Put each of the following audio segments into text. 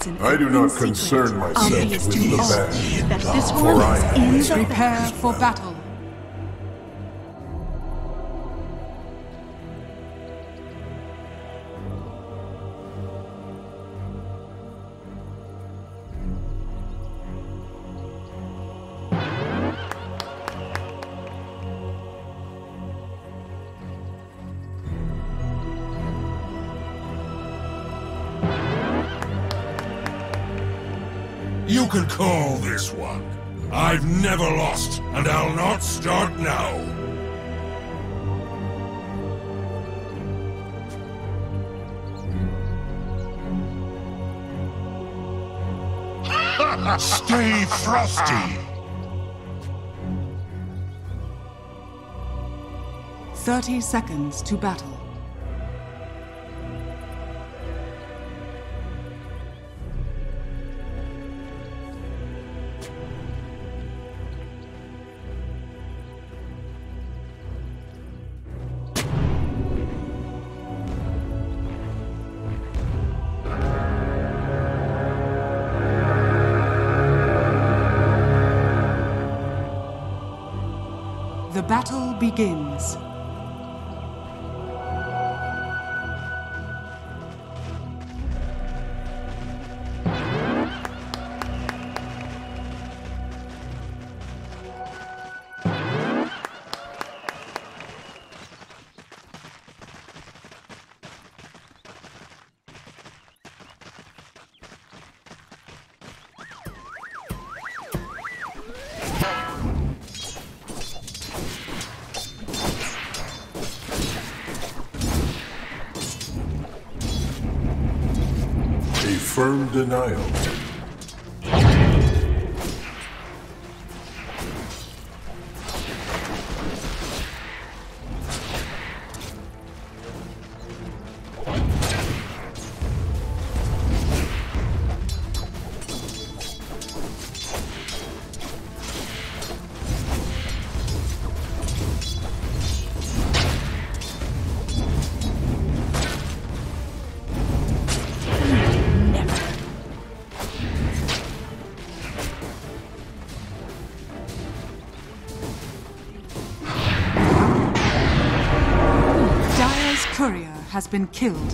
It's an I do not open concern secret, myself obvious with to the all, bad, that this for one I am is in the Prepare for battle. You can call this one. I've never lost, and I'll not start now. Stay frosty! 30 seconds to battle. The battle begins. Firm denial. Courier has been killed.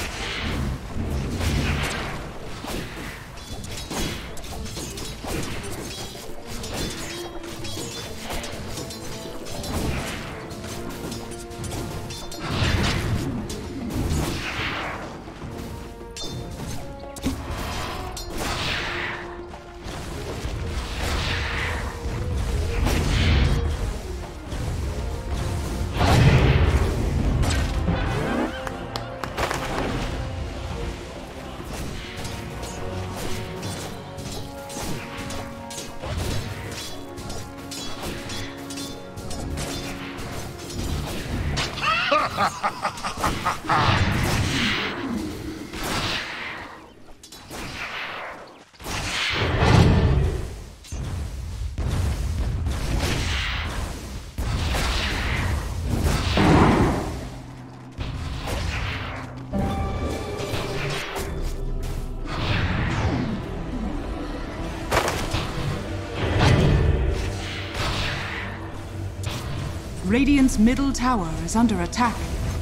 Radiant's middle tower is under attack.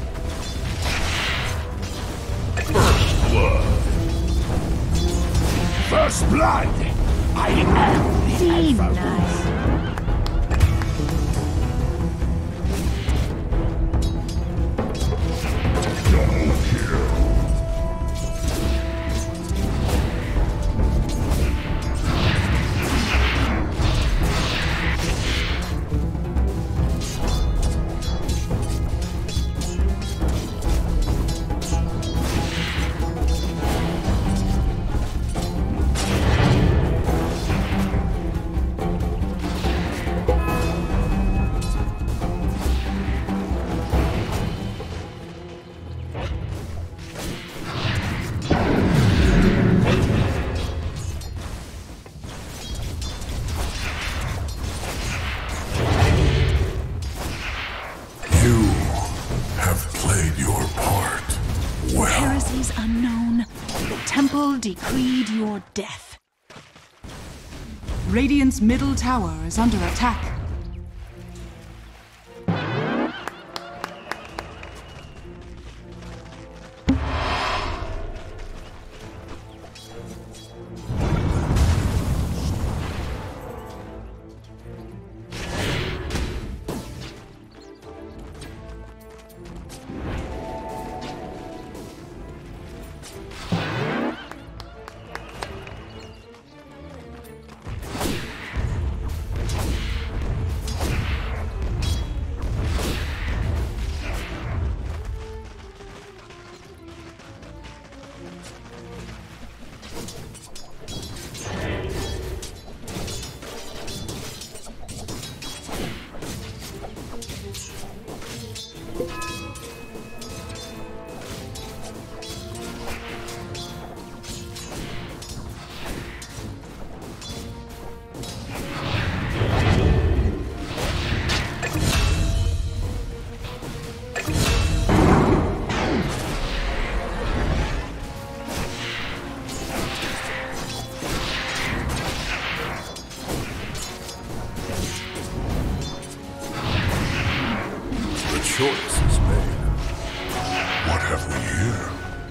First blood. First blood! I am the Alpha. Double kill. decreed your death. Radiant's middle tower is under attack. Choice is made. What have we here?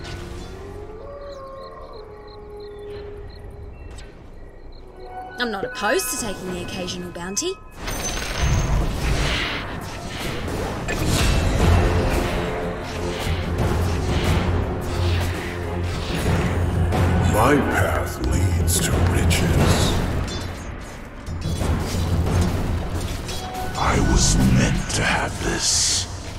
I'm not opposed to taking the occasional bounty. My path leads to riches. I was meant to have this.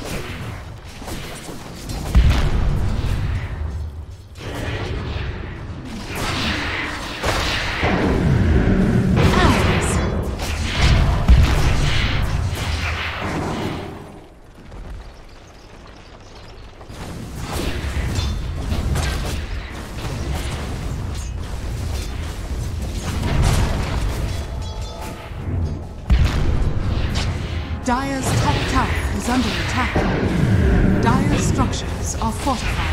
Dire's top tower is under attack. Dire's structures are fortified.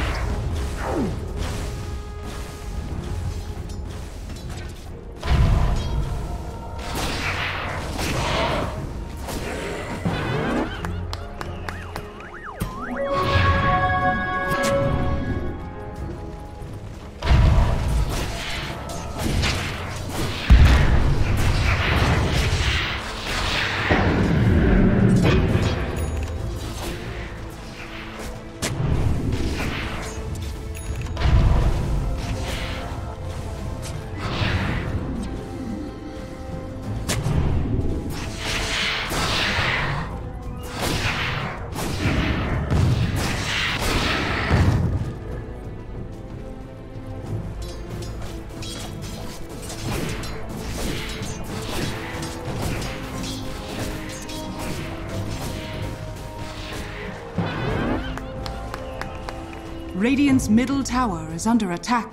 Radiant's middle tower is under attack.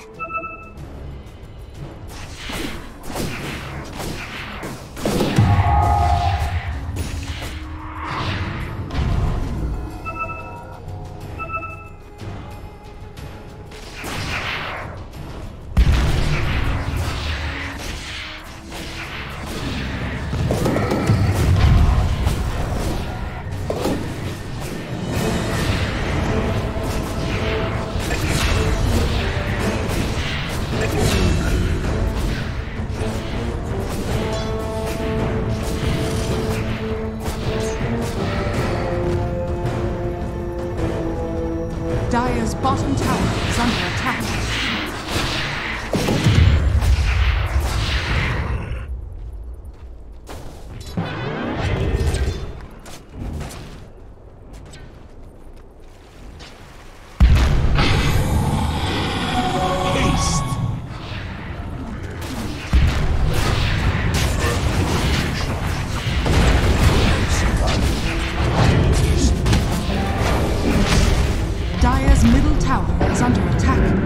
Dire's bottom tower is under attack. Dire's middle tower is under attack.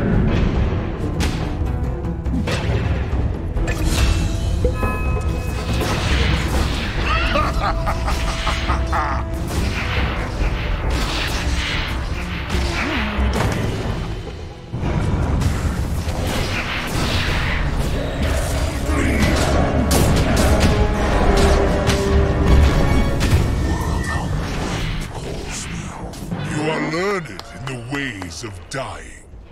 dying.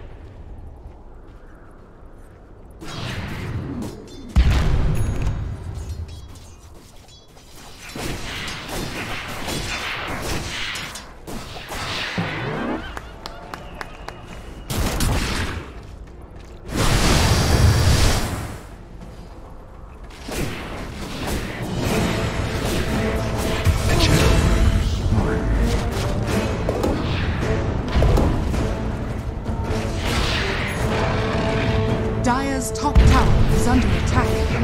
Dire's top tower is under attack.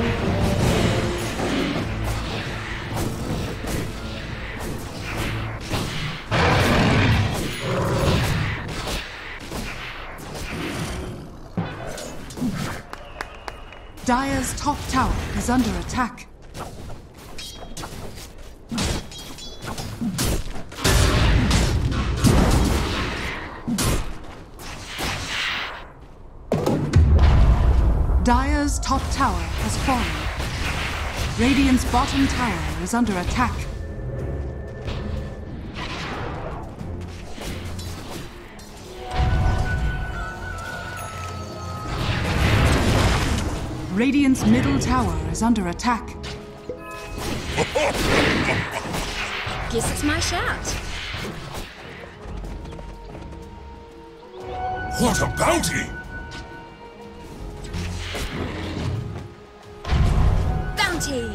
Dire's top tower is under attack. Dire's top tower has fallen. Radiant's bottom tower is under attack. Radiant's middle tower is under attack. Guess it's my shout. What a bounty! Bounty!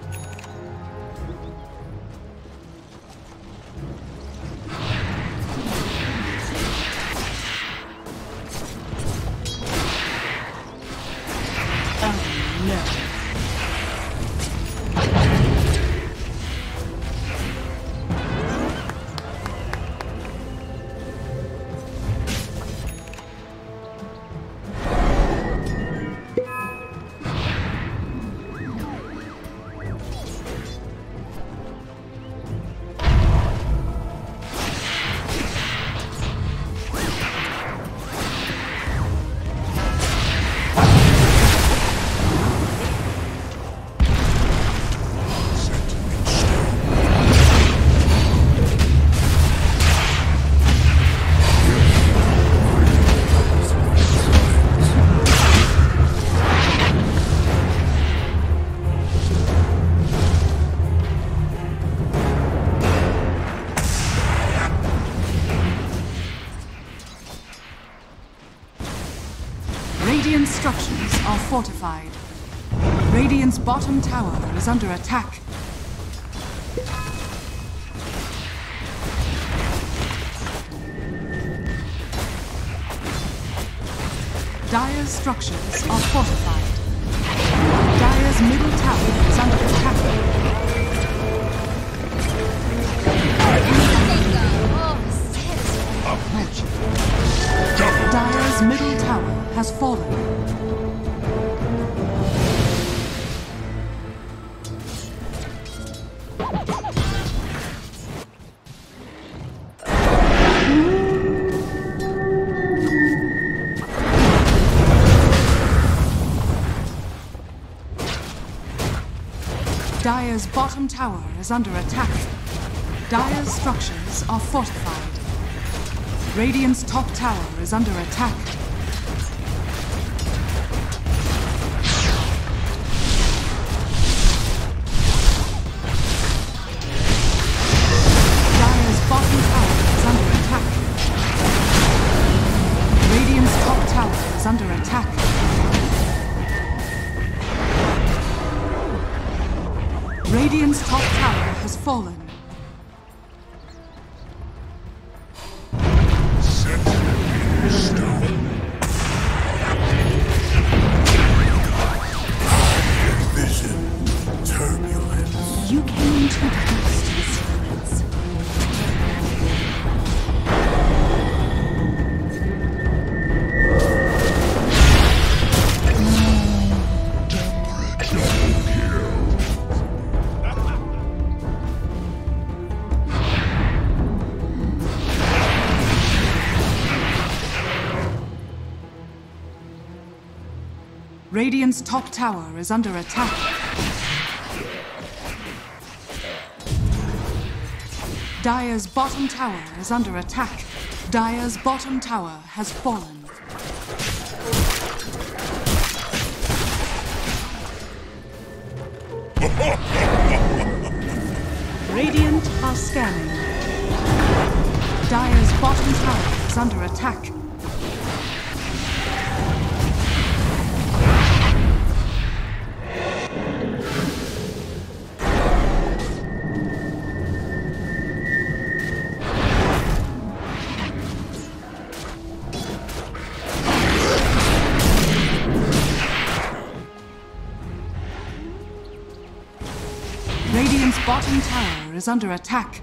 Radiant structures are fortified. Radiant's bottom tower is under attack. Dire's structures are fortified. Dire's middle tower is under attack. Dire's middle tower has fallen. Dire's bottom tower is under attack. Dire's structures are fortified. Radiant's top tower is under attack. Dire's bottom tower is under attack. Radiant's top tower is under attack. Radiant's top tower has fallen. You came too close to the silence. Radiant's top tower is under attack. Dire's bottom tower is under attack. Dire's bottom tower has fallen. Radiant are scanning. Dire's bottom tower is under attack. Radiant's bottom tower is under attack.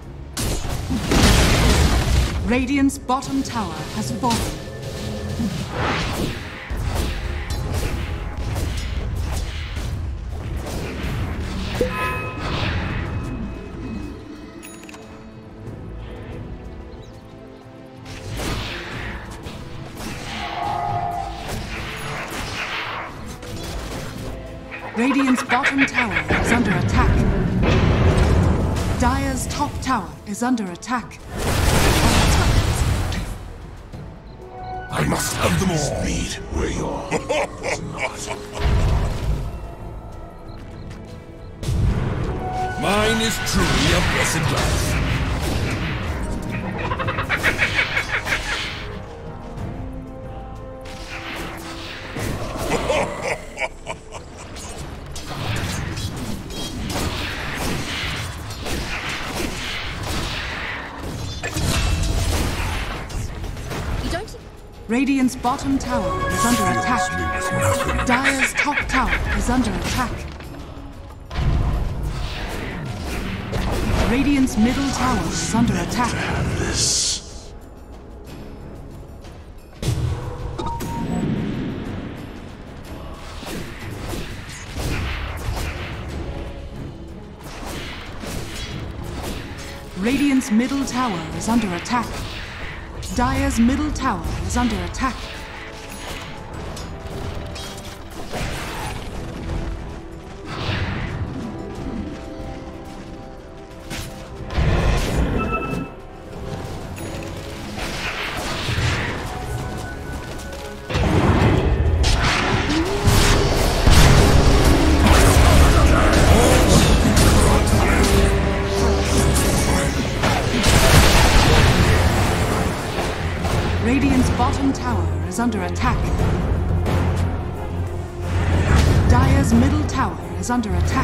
Radiant's bottom tower has fallen. Radiant's bottom tower is under attack. Dire's top tower is under attack. I must have them all. Speed where you're not. Mine is truly a blessed life. Radiant's bottom tower is under attack. Dire's top tower is under attack. Radiant's middle tower is under attack. Radiant's middle tower is under attack. Dire's middle tower is under attack. Radiant's bottom tower is under attack. Dire's middle tower is under attack.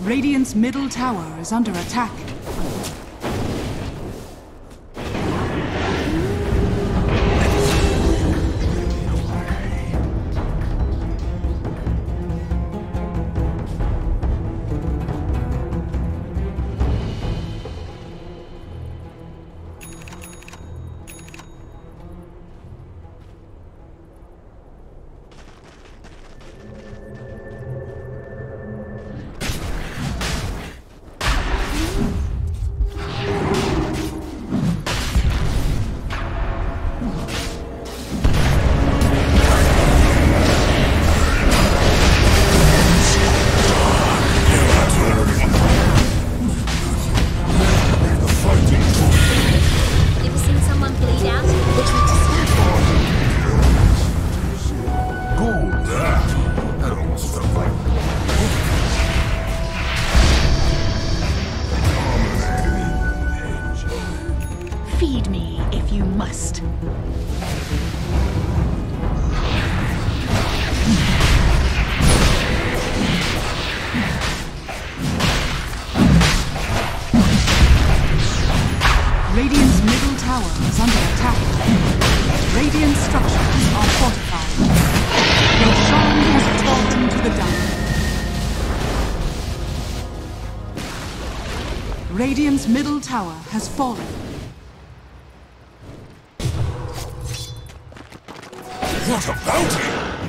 Radiant's middle tower is under attack. Feed me if you must. Radiant's middle tower is under attack. Radiant structures are fortified. Roshan has fallen to the dark. Radiant's middle tower has fallen. What a bounty!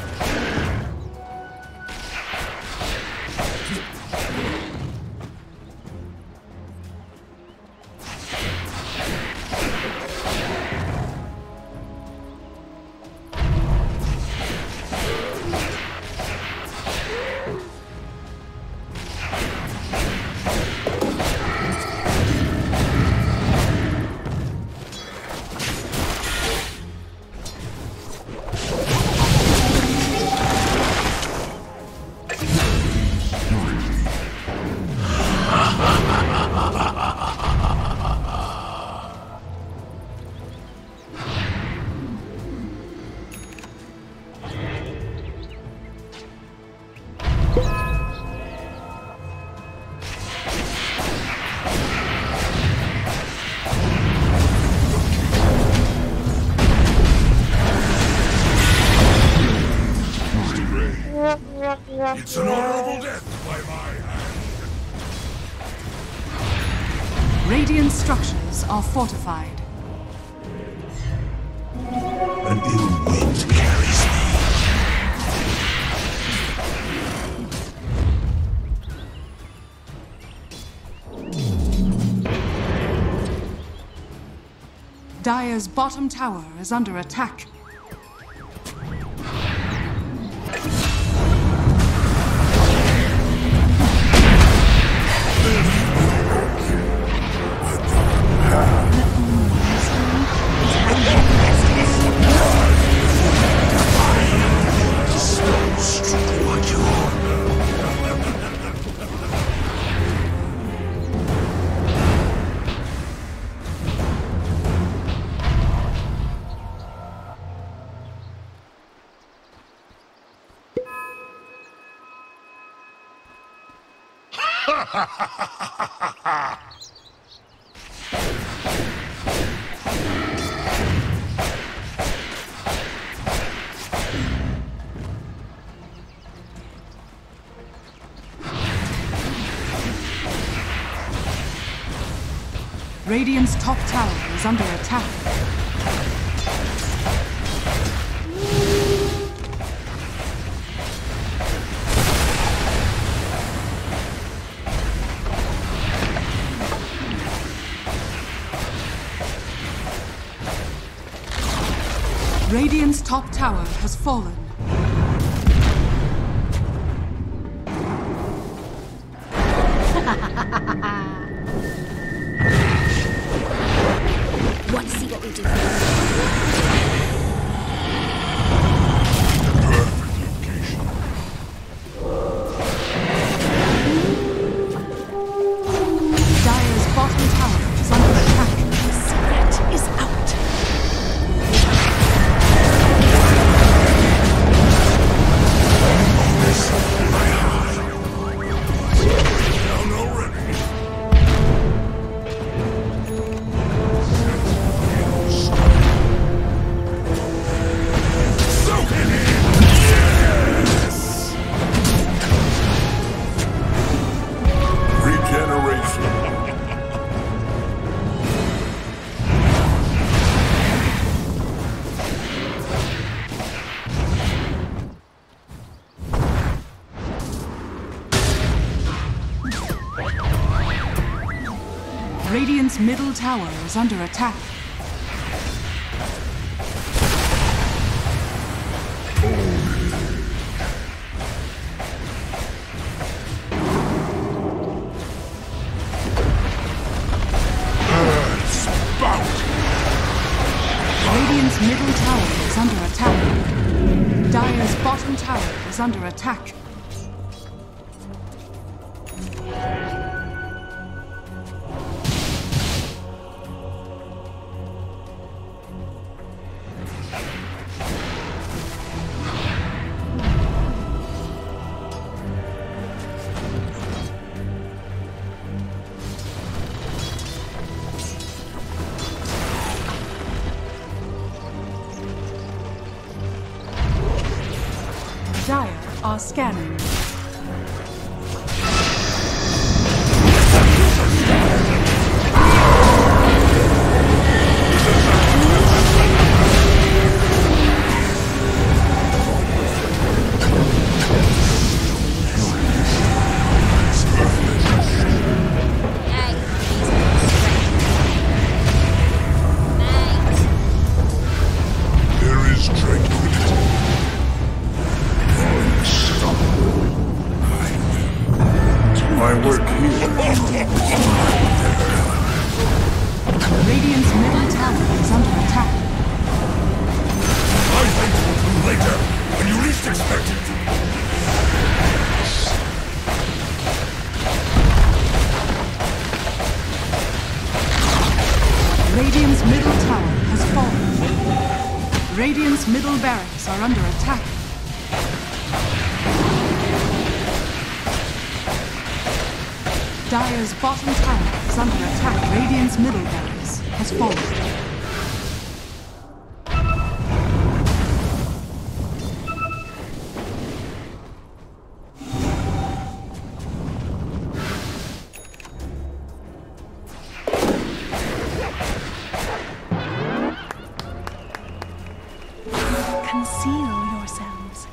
It's an honorable death by my hand. Radiant structures are fortified. An ill wind carries me. Dire's bottom tower is under attack. Radiant's top tower is under attack. Radiant's top tower has fallen. Want to see what we do? Perfect location. Dire's bottom tower is under attack. Secret is out. Radiant's middle tower is under attack. Radiant's middle tower is under attack. Dire's bottom tower is under attack. Dire are scanning. There is tranquility. My work here. Radiant's middle tower is under attack. My thanks will come later, when you least expect it. Radiant's middle tower has fallen. Radiant's middle barracks are under attack. Dire's bottom tower is under attack. Radiant's middle barracks has fallen. Conceal yourselves.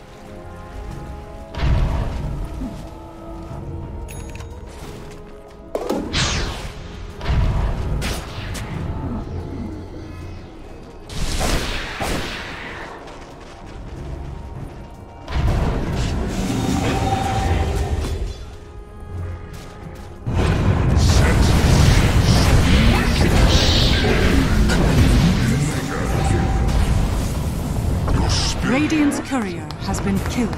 Radiant's courier has been killed.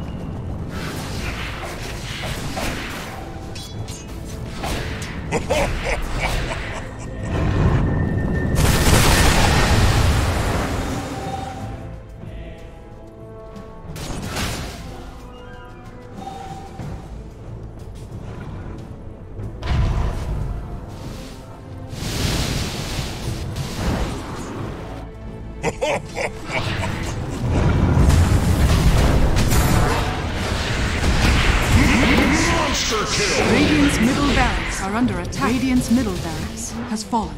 Monster kill! Radiant's middle barracks are under attack. Radiant's middle barracks has fallen.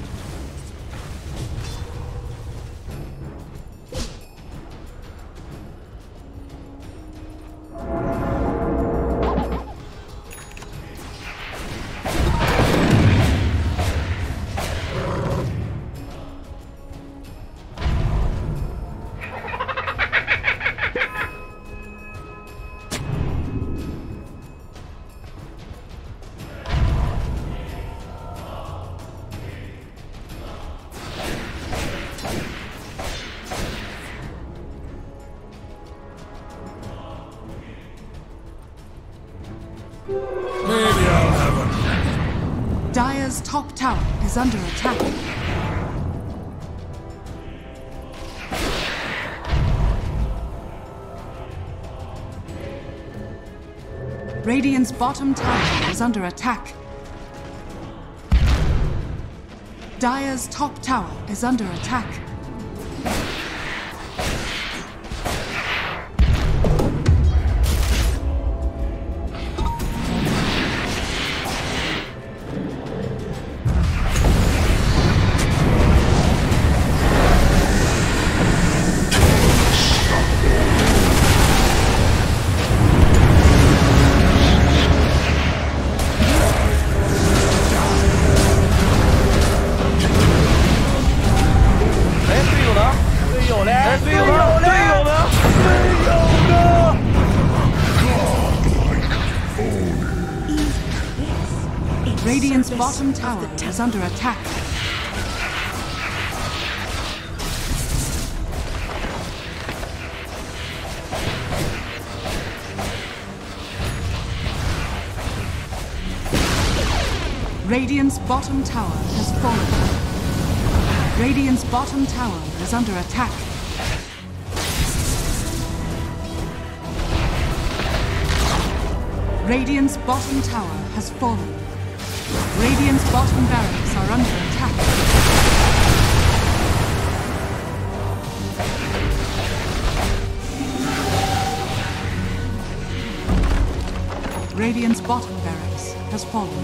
Maybe I'll have a... Dire's top tower is under attack. Radiant's bottom tower is under attack. Dire's top tower is under attack. Radiant's service bottom of the tower temple. is under attack. Radiant's bottom tower has fallen. Radiant's bottom tower is under attack. Radiant's bottom tower has fallen. Radiant's bottom barracks are under attack. Radiant's bottom barracks has fallen.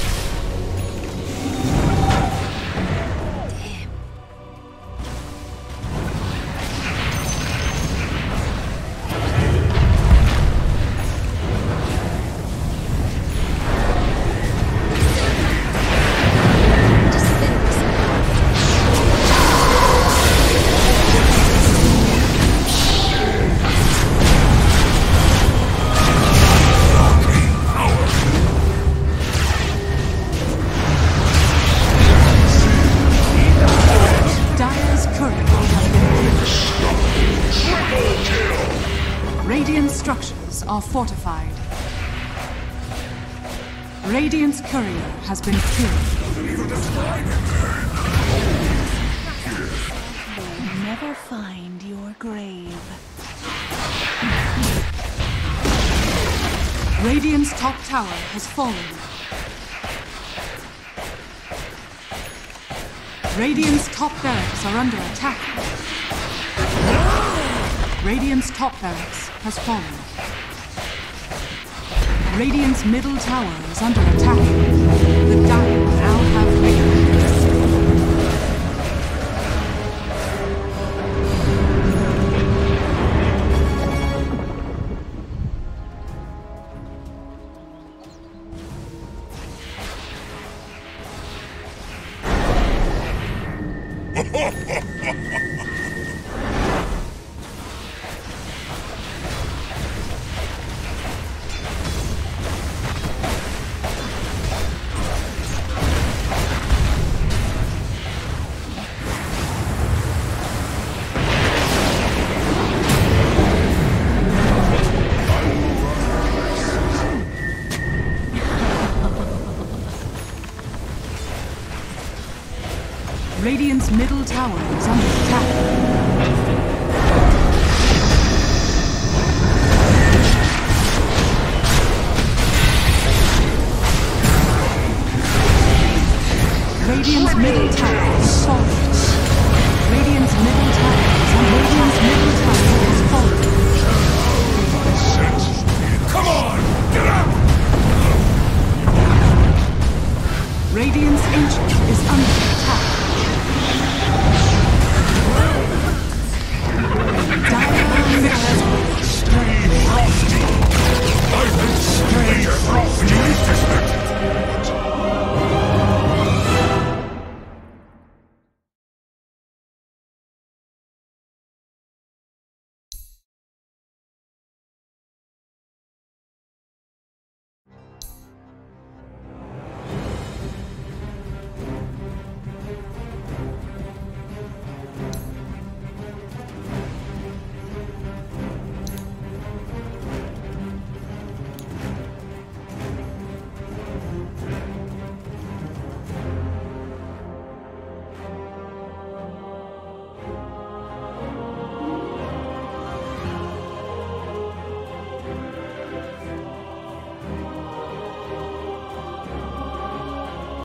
Radiant structures are fortified. Radiant's courier has been killed. Never find your grave. Radiant's top tower has fallen. Radiant's top barracks are under attack. Radiant's top barracks has fallen. Radiant's middle tower is under attack. The Dire now have Radiant. Radiant's middle tower is under